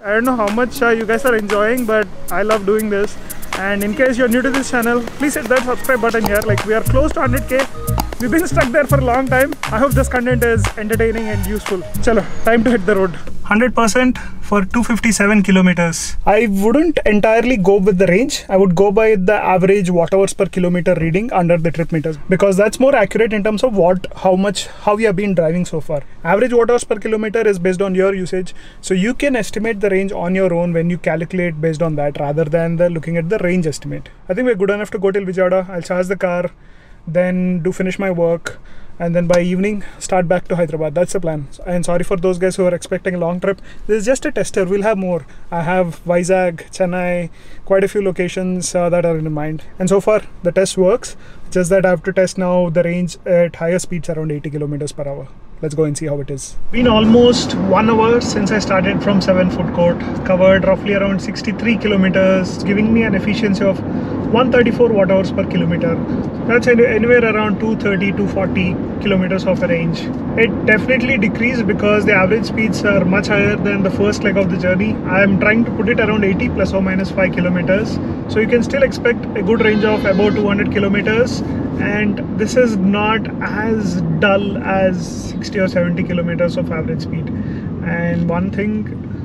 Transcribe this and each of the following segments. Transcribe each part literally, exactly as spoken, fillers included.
I don't know how much uh, you guys are enjoying, but I love doing this. And in case you're new to this channel, please hit that subscribe button here. Like, we are close to one hundred K. We've been stuck there for a long time. I hope this content is entertaining and useful. Chalo, time to hit the road. one hundred percent for two hundred fifty-seven kilometers. I wouldn't entirely go with the range. I would go by the average watt hours per kilometer reading under the trip meters, because that's more accurate in terms of what, how much, how you have been driving so far. Average watt hours per kilometer is based on your usage, so you can estimate the range on your own when you calculate based on that, rather than the looking at the range estimate. I think we're good enough to go till Vijayawada. I'll charge the car, then do finish my work, and then by evening start back to Hyderabad. That's the plan. And sorry for those guys who are expecting a long trip. This is just a tester. We'll have more. I have Vizag, Chennai, quite a few locations uh, that are in mind. And so far the test works. Just that I have to test now the range at higher speeds, around eighty kilometers per hour. Let's go and see how it is. Been almost one hour since I started from seven foot court. Covered roughly around sixty-three kilometers, giving me an efficiency of one hundred thirty-four watt hours per kilometer. That's anywhere around two thirty to forty kilometers of a range. It definitely decreased because the average speeds are much higher than the first leg of the journey. I am trying to put it around eighty plus or minus five kilometers. So you can still expect a good range of about two hundred kilometers. And this is not as dull as sixty or seventy kilometers of average speed. And one thing,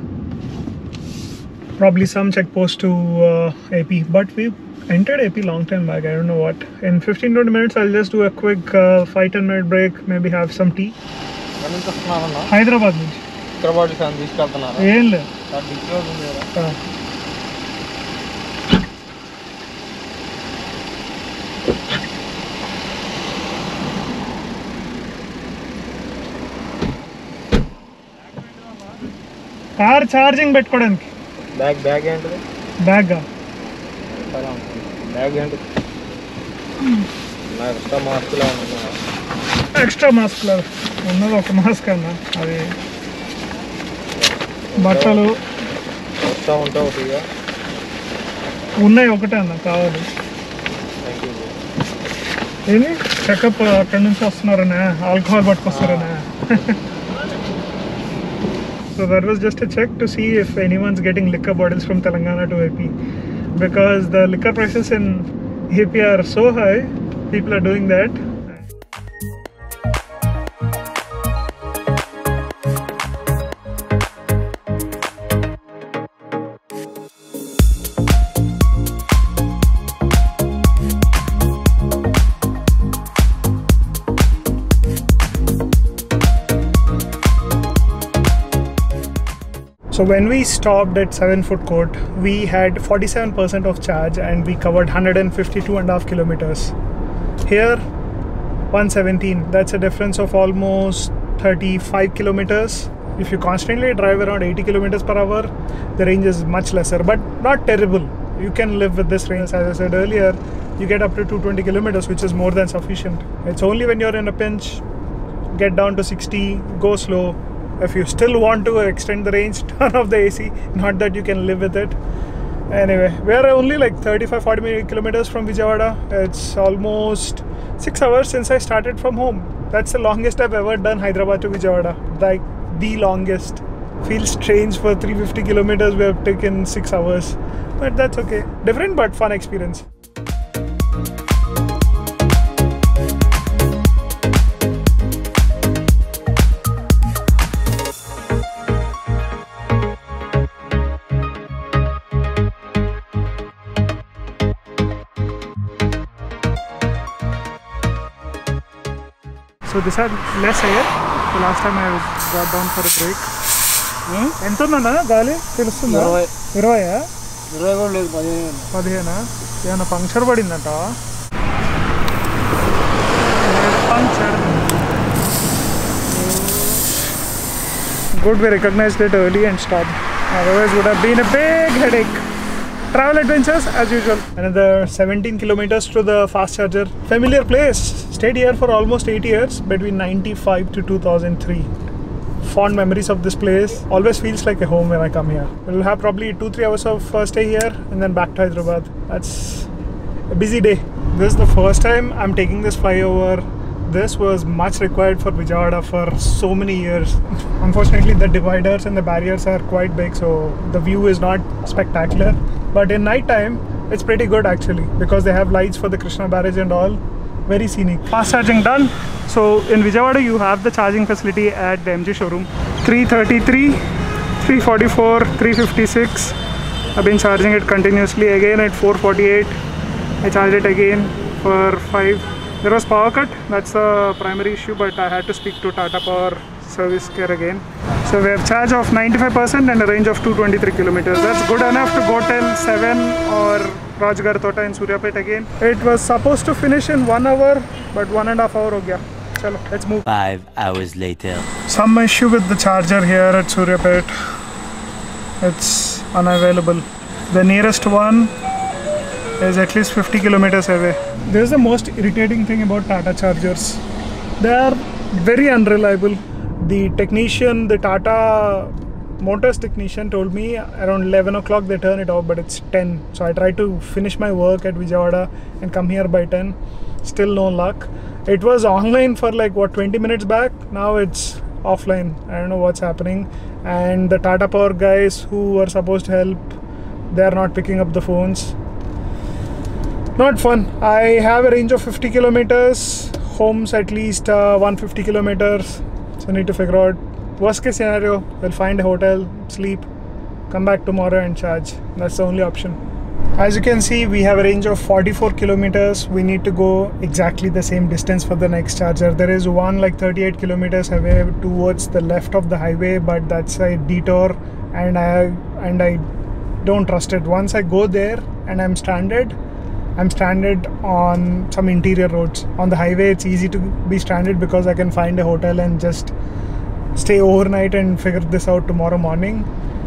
probably some check post to uh, A P, but we entered A P long time back. I don't know what. In fifteen to twenty minutes I'll just do a quick uh, five to ten minute break, maybe have some tea. Hyderabad nunchi. Hyderabad fan తీసుకెళ్తున్నారా? ఏం లేదు. ఆ డిక్లో ఉంది కదా. Car charging పెట్టుకోవడానికి. Bag bag ఏంటిది? Bag bag ఏంటిది? Extra mask లా ఉంది. ఎక్స్ట్రా మాస్క్ లా ఉన్నది ఒక మాస్క్ అన్న. అది బట్టలు వస్తా ఉంటా ఒకటిగా ఉన్నాయి. ఒకటే అన్న కావాలి. ఏంది చెకప్ అక్కడి నుంచి వస్తున్నారనే, ఆల్కహాల్ పట్టుకొస్తారనే. So that was just a check to see if anyone's getting liquor bottles from Telangana to A P, because the liquor prices in A P are so high. People are doing that. So when we stopped at seven foot court, we had forty-seven percent of charge and we covered one hundred fifty-two and a half kilometers. Here, one hundred seventeen. That's a difference of almost thirty-five kilometers. If you constantly drive around eighty kilometers per hour, the range is much lesser, but not terrible. You can live with this range. As I said earlier, you get up to two hundred twenty kilometers, which is more than sufficient. It's only when you're in a pinch, get down to sixty, go slow. If you still want to extend the range, turn off the A C. Not that you can live with it. Anyway, we are only like thirty-five to forty kilometers from Vijayawada. It's almost six hours since I started from home. That's the longest I've ever done, Hyderabad to Vijayawada. Like the longest. Feels strange for three hundred fifty kilometers we have taken six hours. But that's okay. Different but fun experience. So this had less air. The last time I got down for a break. ఎంత ఉందన్నా గాలి తెలుస్తుందా? ఇరవయా? ఇరవై కూడా లేదు, పదిహేను. పదిహేనా? ఏమన్నా పంక్చర్ పడిందంట? Puncture. Good, we recognized it early and stopped. Otherwise would have been a big headache. Travel adventures as usual. Another seventeen kilometers to the fast charger. Familiar place. Stayed here for almost eight years, between ninety-five to two thousand three. Fond memories of this place. Always feels like a home when I come here. We'll have probably two three hours of uh, stay here and then back to Hyderabad. That's a busy day. This is the first time I'm taking this flyover this was much required for Vijayawada for so many years. Unfortunately, the dividers and the barriers are quite big, so the view is not spectacular. But in night time, it's pretty good actually, because they have lights for the Krishna barrage and all. Very scenic. Fast charging done. So in Vijayawada, you have the charging facility at the M G showroom. three thirty-three, three forty-four, three fifty-six. I've been charging it continuously. Again at four forty-eight, I charged it again for five. There was power cut, that's the primary issue, but I had to speak to Tata Power service care again. So we have charge of ninety-five percent and a range of two hundred twenty-three kilometers. That's good enough to go till seven or Rajgarh Tota in Suryapet again. It was supposed to finish in one hour, but one and a half hour ho gaya. Chalo, let's move. Five hours later. Some issue with the charger here at Suryapet. It's unavailable. The nearest one is at least fifty kilometers away. This is the most irritating thing about Tata chargers. They are very unreliable. The technician, the Tata Motors technician told me around eleven o'clock they turn it off, but it's ten. So I tried to finish my work at Vijayawada and come here by ten. Still no luck. It was online for like what, twenty minutes back. Now it's offline. I don't know what's happening. And the Tata Power guys who were supposed to help, they are not picking up the phones. Not fun. I have a range of fifty kilometers. Home's at least uh, one hundred fifty kilometers. So I need to figure out worst case scenario. We'll find a hotel, sleep, come back tomorrow and charge. That's the only option. As you can see, we have a range of forty-four kilometers. We need to go exactly the same distance for the next charger. There is one like thirty-eight kilometers away towards the left of the highway, but that's a detour, and I and I don't trust it. Once I go there and I'm stranded, I'm stranded on some interior roads. On the highway, it's easy to be stranded because I can find a hotel and just stay overnight and figure this out tomorrow morning.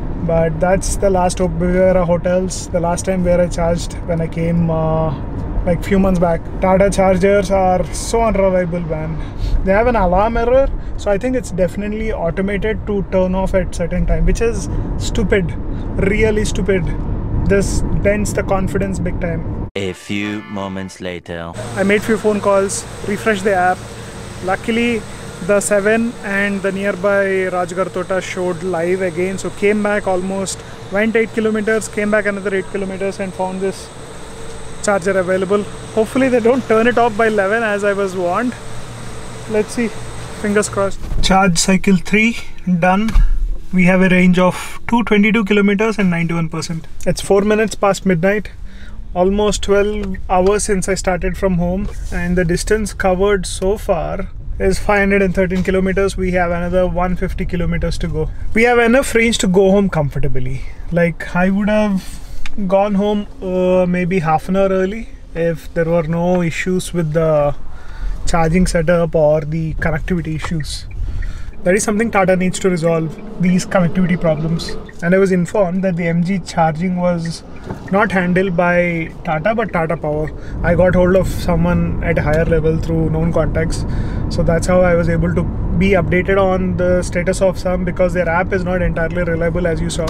But that's the last hope. Vivera hotels, the last time where I charged when I came uh, like few months back. Tata chargers are so unreliable, man. They have an alarm error, so I think it's definitely automated to turn off at certain time, which is stupid, really stupid. This dents the confidence big time. A few moments later. I made few phone calls, refreshed the app. Luckily, the seven and the nearby Rajgarh Tota showed live again. So came back almost, went eight kilometers, came back another eight kilometers and found this charger available. Hopefully they don't turn it off by eleven as I was warned. Let's see, fingers crossed. Charge cycle three done. We have a range of two hundred twenty-two kilometers and ninety-one percent. It's four minutes past midnight. Almost twelve hours since I started from home, and the distance covered so far is five hundred thirteen kilometers. We have another one hundred fifty kilometers to go. We have enough range to go home comfortably. Like, I would have gone home uh, maybe half an hour early if there were no issues with the charging setup or the connectivity issues. That is something Tata needs to resolve, these connectivity problems. And I was informed that the M G charging was not handled by Tata but Tata Power. I got hold of someone at a higher level through known contacts. So that's how I was able to be updated on the status of some, because their app is not entirely reliable as you saw.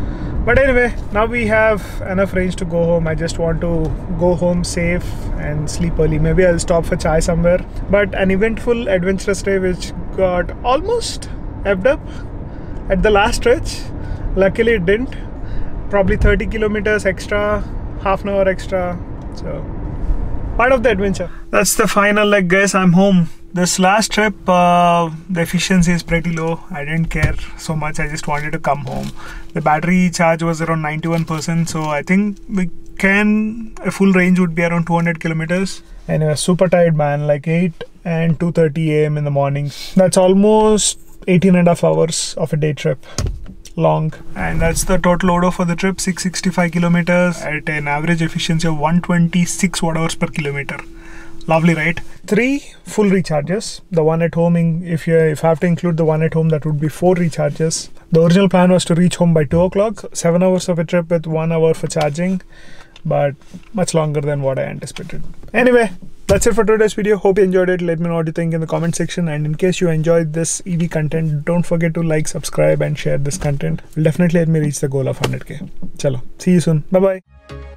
But anyway, now we have enough range to go home. I just want to go home safe and sleep early. Maybe I'll stop for chai somewhere. But an eventful, adventurous day which got almost effed up at the last stretch. Luckily it didn't. Probably thirty kilometers extra, half an hour extra. So, part of the adventure. That's the final leg, guys. I'm home. This last trip, uh, the efficiency is pretty low. I didn't care so much. I just wanted to come home. The battery charge was around ninety-one percent. So I think we can, a full range would be around two hundred kilometers. Anyway, super tired, man. Like eight and two thirty a m in the mornings. That's almost eighteen and a half hours of a day trip. Long. And that's the total load for the trip. six hundred sixty-five kilometers at an average efficiency of one hundred twenty-six watt hours per kilometer. Lovely, right? Three full recharges. The one at home, if you if I have to include the one at home, that would be four recharges. The original plan was to reach home by two o'clock. Seven hours of a trip with one hour for charging, but much longer than what I anticipated. Anyway, that's it for today's video. Hope you enjoyed it. Let me know what you think in the comment section. And in case you enjoyed this E V content, don't forget to like, subscribe and share this content. Will definitely help me reach the goal of one hundred K. Chalo, see you soon. Bye bye.